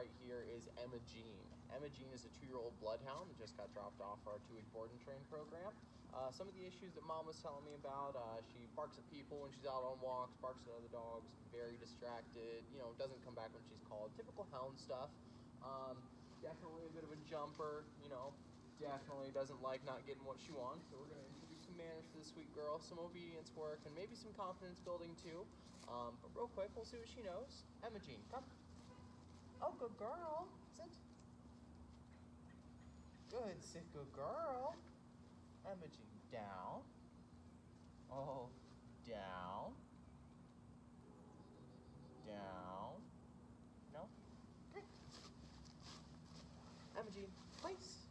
right here is Emma Jean. Emma Jean is a 2-year-old bloodhound that just got dropped off our 2-week board and train program. Some of the issues that Mom was telling me about, she barks at people when she's out on walks, barks at other dogs, very distracted, doesn't come back when she's called. Typical hound stuff. Definitely a bit of a jumper, definitely doesn't like not getting what she wants. So we're going to introduce some manners to this sweet girl, some obedience work, and maybe some confidence building too. But real quick, we'll see what she knows. Emma Jean, come. Oh, good girl. Sit. Good, sit, good girl. Emma Jean, down. Oh, down. Down. No? Great. Emma Jean, place.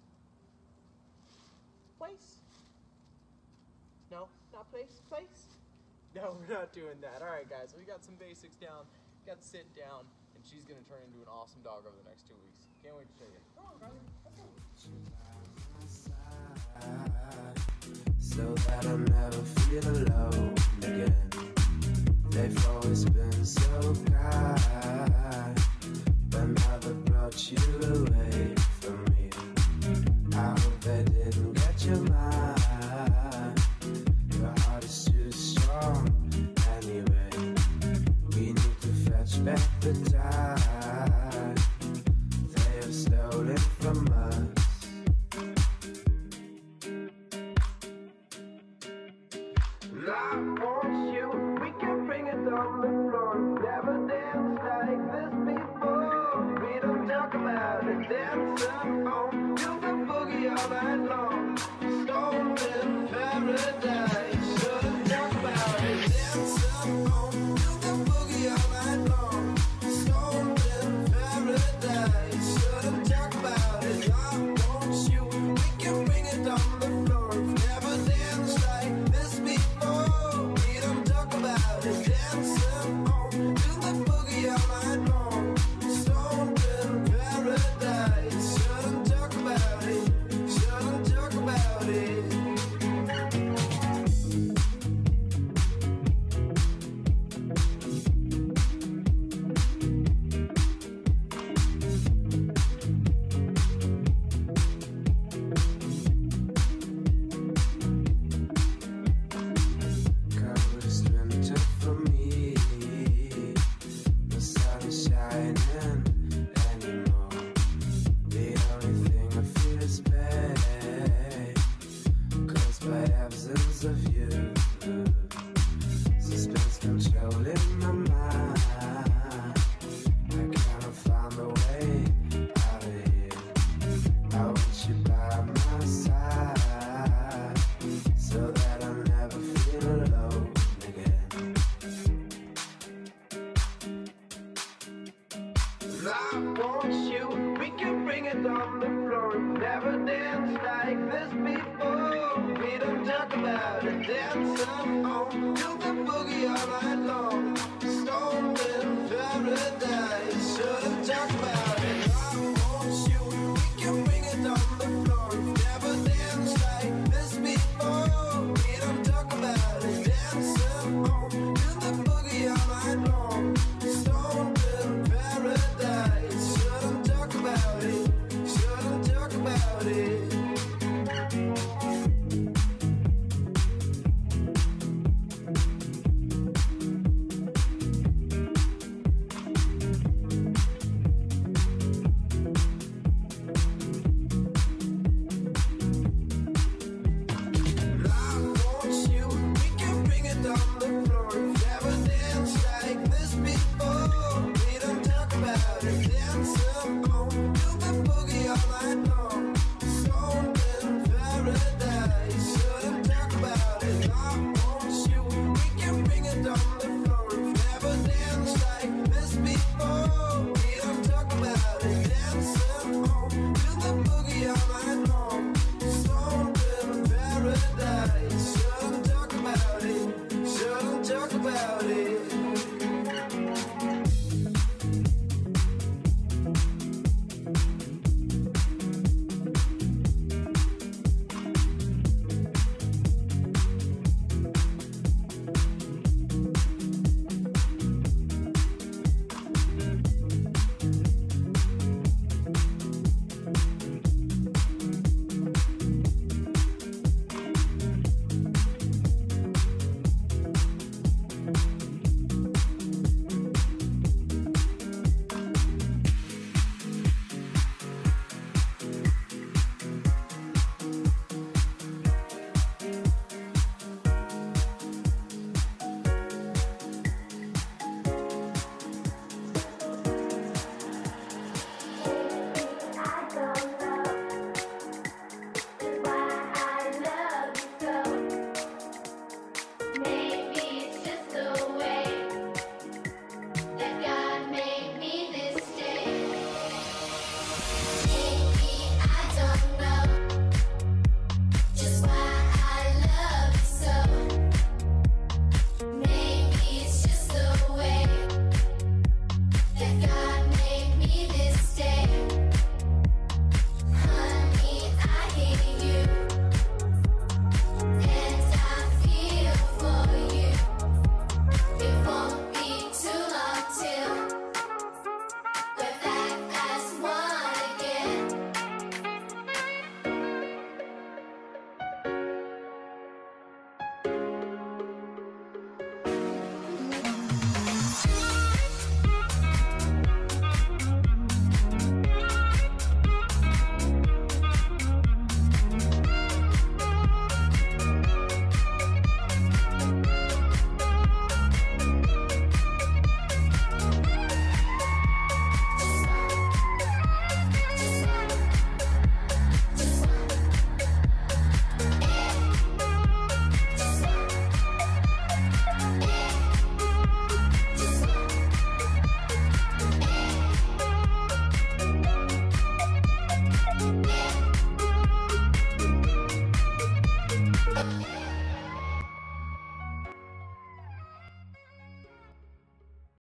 Place. No, not place, place. No, we're not doing that. All right, guys, we got some basics down, got sit down, and she's gonna turn into an awesome dog over the next 2 weeks. Can't wait to show you. Come on, brother, let's go. So that I'll never feel alone again. They've always been so kind, but now they brought you away from me. I hope they didn't get your mind. Your heart is too strong anyway. We need to fetch back the time they have stolen from us. I want you, we can bring it on the floor. Never danced like this before. We don't talk about it, dance on. Do the boogie all night long. Stoned in paradise. Shouldn't talk about it, dance on. Do the boogie all night long. Stoned in paradise. Shouldn't talk about it. I want you, we can bring it on the floor. Never danced like this before. We don't talk about it, dancing on. Do the boogie all night long. Stoned in paradise. Shouldn't talk about it. Shouldn't talk about it. Coldest winter for me. The sun is shining anymore. The only thing I feel is pain, caused by absence of you. Suspense controlling my mind. I cannot find a way out of here. I want you by my side, so that I'll never feel alone again. I want you, we can bring it on the floor. Never danced like this before. We don't talk about it, dancing on. Do the boogie all night long. Stoned in paradise. Shouldn't talk about it. I want you, we can bring it on the floor. Never danced like this before. We don't talk about it, dancing on. Do the boogie all night long. Stoned in paradise. Shouldn't talk about it. Shouldn't talk about it. I want you, we can bring it on the floor. Never danced like this before. We don't talk about it, dancing on.